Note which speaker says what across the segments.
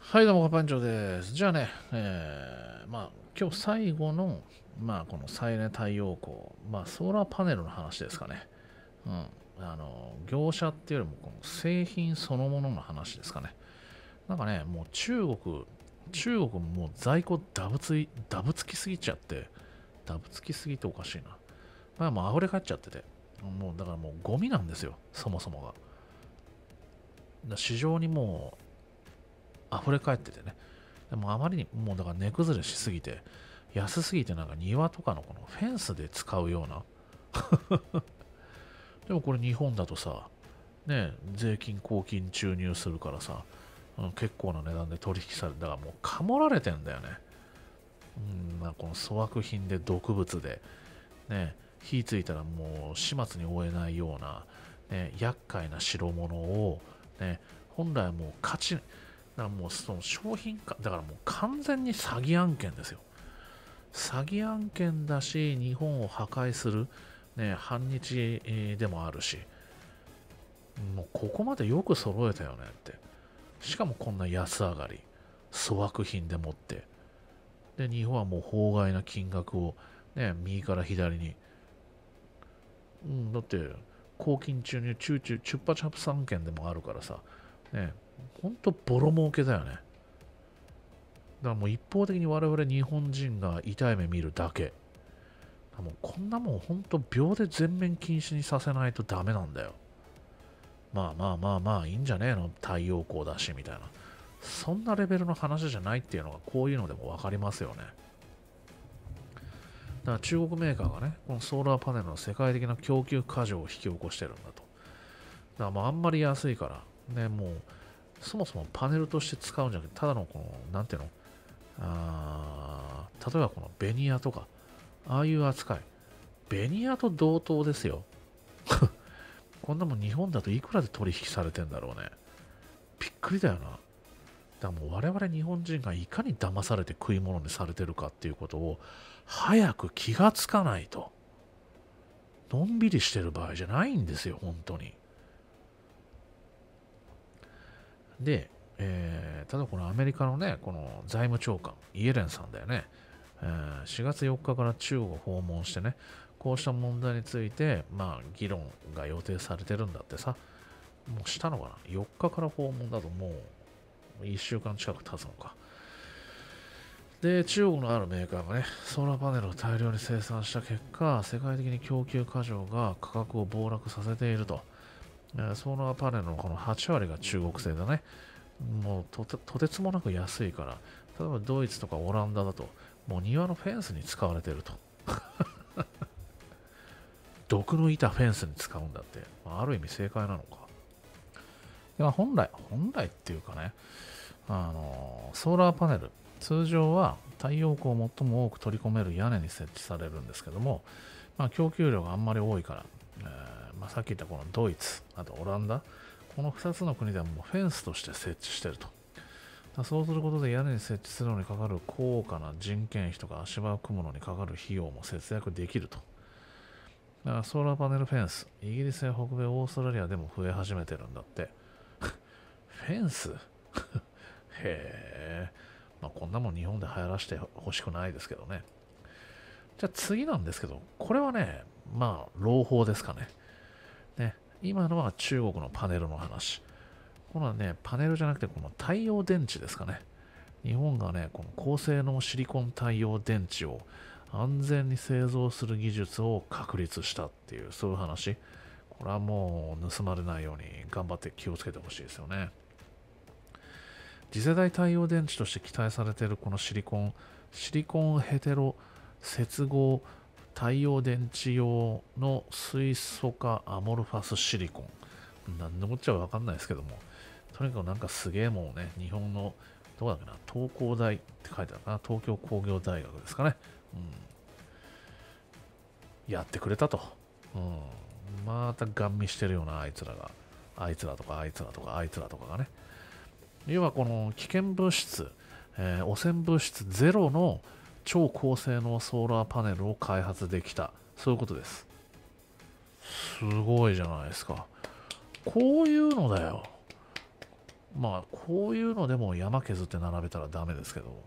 Speaker 1: はい、どうも、カパンチョです。じゃあね、今日最後の、この再エネ太陽光、ソーラーパネルの話ですかね。うん。業者っていうよりも、この製品そのものの話ですかね。なんかね、もう中国ももう在庫ダブつきすぎちゃって、ダブつきすぎておかしいな。もう溢れ返っちゃってて、もうだからもうゴミなんですよ、そもそもが。市場にもう溢れ返っててね。でもあまりにもうだから値崩れしすぎて、安すぎてなんか庭とかのこのフェンスで使うような。でもこれ日本だとさ、ね、税金公金注入するからさ、結構な値段で取引される。だからもうかもられてんだよね。この粗悪品で毒物で、ね、火ついたらもう始末に追えないような、ね、厄介な代物を、ね、本来はもう価値、だからもうその商品化、だからもう完全に詐欺案件ですよ。詐欺案件だし、日本を破壊する、ね、反日でもあるし、もうここまでよく揃えたよねって。しかもこんな安上がり、粗悪品でもって。で、日本はもう法外な金額を、ね、右から左に。だって、公金中にチューチュー、チュッパチャプ3件でもあるからさ、ね、ほんとボロ儲けだよね。だからもう一方的に我々日本人が痛い目見るだけ。もうこんなもんほんと秒で全面禁止にさせないとダメなんだよ。いいんじゃねえの、太陽光だしみたいな。そんなレベルの話じゃないっていうのがこういうのでも分かりますよね。だから中国メーカーがね、このソーラーパネルの世界的な供給過剰を引き起こしてるんだと。だからもうあんまり安いから、ね、もうそもそもパネルとして使うんじゃなくて、ただのこの、なんていうの、例えばこのベニヤとか、ああいう扱い。ベニヤと同等ですよ。こんなもん日本だといくらで取引されてんだろうね。びっくりだよな。だからもう我々日本人がいかに騙されて食い物にされてるかっていうことを早く気がつかないと。のんびりしてる場合じゃないんですよ、本当に。で、ただこのアメリカのね、この財務長官、イエレンさんだよね。4月4日から中国を訪問してね、こうした問題について、議論が予定されてるんだってさ、もうしたのかな？ 4 日から訪問だともう1週間近く経つのか。で、中国のあるメーカーがね、ソーラーパネルを大量に生産した結果、世界的に供給過剰が価格を暴落させていると。ソーラーパネルのこの8割が中国製だね。もうとてつもなく安いから、例えばドイツとかオランダだと、もう庭のフェンスに使われてると。毒の板フェンスに使うんだって、ある意味正解なのか。本来っていうかね、ソーラーパネル、通常は太陽光を最も多く取り込める屋根に設置されるんですけども、供給量があんまり多いから、さっき言ったこのドイツ、あとオランダ、この2つの国ではもうフェンスとして設置してると。そうすることで屋根に設置するのにかかる高価な人件費とか足場を組むのにかかる費用も節約できると。だからソーラーパネルフェンス、イギリスや北米、オーストラリアでも増え始めてるんだって。フェンスへえ。こんなもん日本で流行らしてほしくないですけどね。じゃあ次なんですけど、これはね、朗報ですかね。今のは中国のパネルの話。このはね、パネルじゃなくて、この太陽電池ですかね。日本がね、この高性能シリコン太陽電池を安全に製造する技術を確立したっていう、そういう話。これはもう盗まれないように頑張って気をつけてほしいですよね。次世代太陽電池として期待されているこのシリコンヘテロ接合太陽電池用の水素化アモルファスシリコン。なんでもっちゃわかんないですけども、とにかくなんかすげえもんね、日本の、どこだっけな、東工大って書いてあるかな、東京工業大学ですかね。やってくれたと。またガン見してるようなあいつらが。あいつらとかあいつらとかあいつらとかがね。要はこの危険物質、汚染物質ゼロの超高性能ソーラーパネルを開発できた。そういうことです。すごいじゃないですか。こういうのだよ。 まあこういうのでも山削って並べたらダメですけど、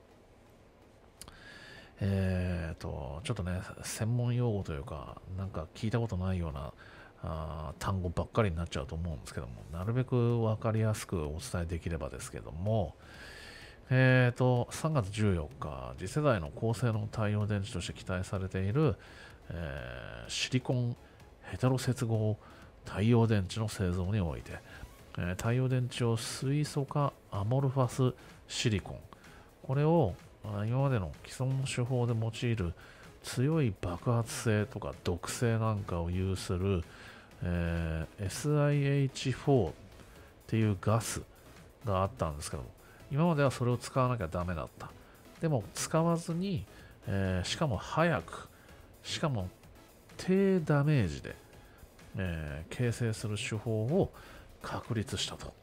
Speaker 1: ちょっとね、専門用語というか、なんか聞いたことないような単語ばっかりになっちゃうと思うんですけども、なるべく分かりやすくお伝えできればですけども、3月14日、次世代の高性能太陽電池として期待されている、シリコンヘテロ接合太陽電池の製造において、太陽電池を水素化アモルファスシリコン、これを今までの既存の手法で用いる強い爆発性とか毒性なんかを有する、SiH4 っていうガスがあったんですけども、今まではそれを使わなきゃダメだった。でも使わずに、しかも早く、しかも低ダメージで、形成する手法を確立したと。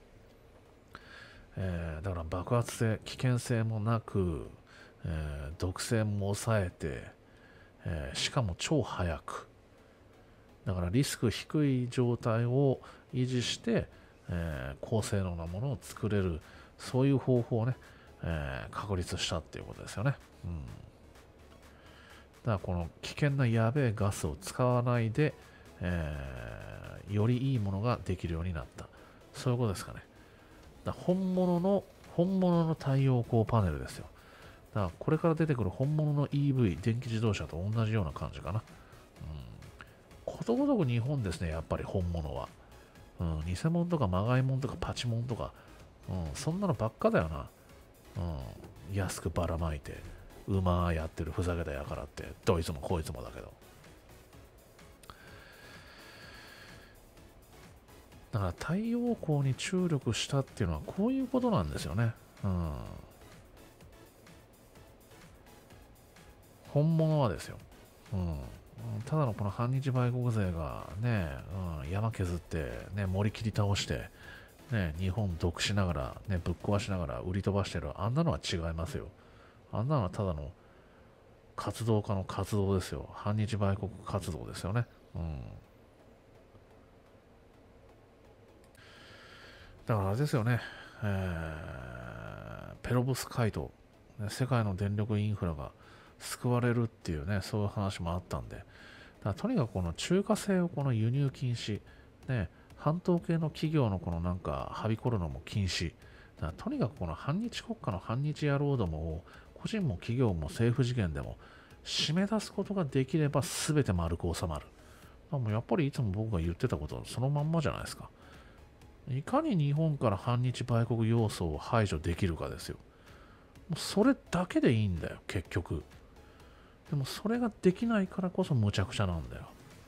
Speaker 1: だから爆発性、危険性もなく、毒性も抑えて、しかも超早く。だからリスク低い状態を維持して、高性能なものを作れる、そういう方法をね、確立したっていうことですよね。うん、だからこの危険なやべえガスを使わないで、よりいいものができるようになった。そういうことですかね。だから本物の太陽光パネルですよ。だからこれから出てくる本物の EV、電気自動車と同じような感じかな。ことごとく日本ですね、やっぱり本物は。偽物とかまがい物とかパチモンとか、そんなのばっかだよな。安くばらまいて、馬やってるふざけたやからって、どいつもこいつもだけど。だから太陽光に注力したっていうのはこういうことなんですよね。本物はですよ。ただのこの反日売国税がね、山削って、ね、森切り倒して、ね、日本毒しながら、ね、ぶっ壊しながら売り飛ばしてる、あんなのは違いますよ。あんなのはただの活動家の活動ですよ。反日売国活動ですよね。だからあれですよね、ペロブスカイト、ね、世界の電力インフラが救われるっていうね、そういう話もあったんで、だからとにかくこの中華製をこの輸入禁止、ね、半島系の企業のこのなんかはびこるのも禁止、だからとにかくこの反日国家の反日野郎どもを個人も企業も政府事件でも締め出すことができれば全て丸く収まる。もうやっぱりいつも僕が言ってたことはそのまんまじゃないですか。いかに日本から反日売国要素を排除できるかですよ。もうそれだけでいいんだよ、結局。でもそれができないからこそ無茶苦茶なんだよ。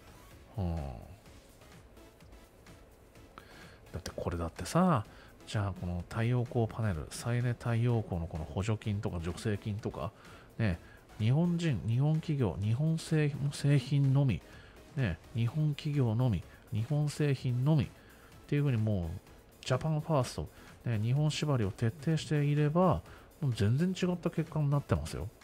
Speaker 1: だってこれだってさ、じゃあこの太陽光パネル、再エネ太陽光のこの補助金とか助成金とか、ね、日本人、日本企業、日本製品のみ、ね、日本企業のみ、日本製品のみっていうふうにもう、ジャパンファースト、ね、日本縛りを徹底していれば、もう全然違った結果になってますよ。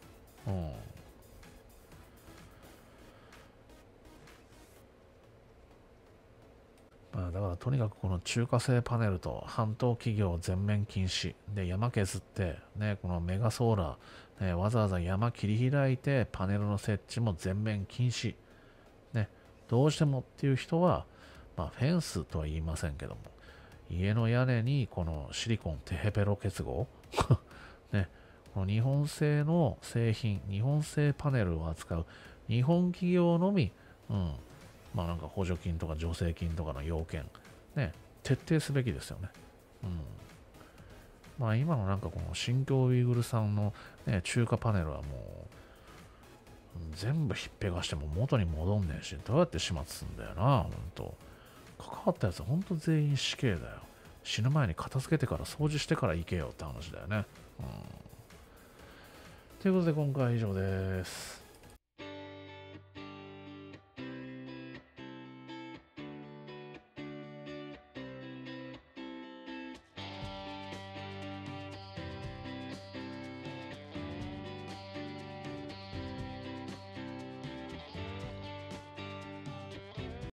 Speaker 1: だからとにかくこの中華製パネルと半島企業全面禁止で山削って、ね、このメガソーラー、ね、わざわざ山切り開いてパネルの設置も全面禁止、ね、どうしてもっていう人は、フェンスとは言いませんけども家の屋根にこのシリコンテヘペロ結合ね、この日本製の製品日本製パネルを扱う日本企業のみ、なんか補助金とか助成金とかの要件、ね、徹底すべきですよね。今のなんかこの新疆ウイグル産の、ね、中華パネルはもう全部ひっぺがしても元に戻んねえし、どうやって始末すんだよな、ほんと。関わったやつはほんと全員死刑だよ。死ぬ前に片付けてから掃除してから行けよって話だよね。ということで今回は以上です。